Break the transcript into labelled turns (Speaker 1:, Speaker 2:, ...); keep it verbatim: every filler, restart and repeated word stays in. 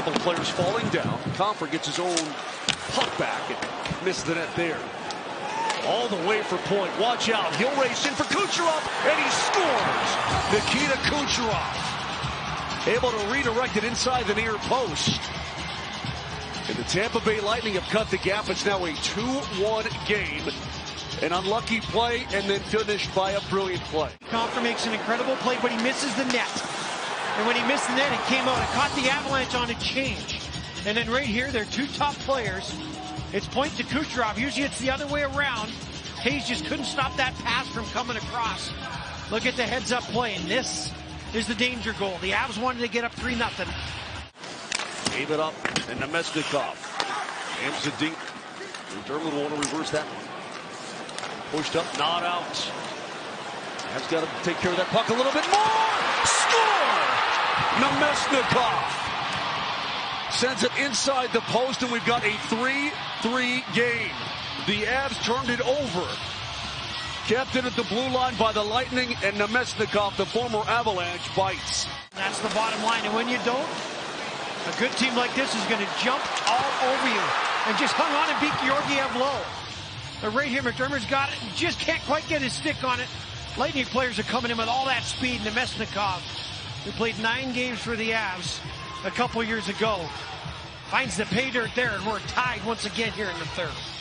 Speaker 1: couple of players falling down. Compher gets his own puck back and missed the net there. All the way for point. Watch out. He'll race in for Kucherov, and he scores. Nikita Kucherov able to redirect it inside the near post. And the Tampa Bay Lightning have cut the gap. It's now a two one game. An unlucky play and then finished by a brilliant play.
Speaker 2: Compher makes an incredible play, but he misses the net. And when he missed the net, it came out and caught the Avalanche on a change. And then right here, they're two top players. It's point to Kucherov. Usually it's the other way around. Hayes just couldn't stop that pass from coming across. Look at the heads-up play, and this is the danger goal. The Avs wanted to get up three nothing.
Speaker 1: Gave it up, and Namestnikov aims it deep. Dermott will want to reverse that one. Pushed up, not out. Avs got to take care of that puck a little bit more. Score! Namestnikov sends it inside the post, and we've got a three three game. The Avs turned it over. Kept it at the blue line by the Lightning, and Namestnikov, the former Avalanche, bites.
Speaker 2: That's the bottom line, and when you don't, a good team like this is going to jump all over you. And just hung on and beat Georgiev low. But right here, McDermott's got it, just can't quite get his stick on it. Lightning players are coming in with all that speed. Namestnikov, who played nine games for the Avs a couple years ago, finds the pay dirt there, and we're tied once again here in the third.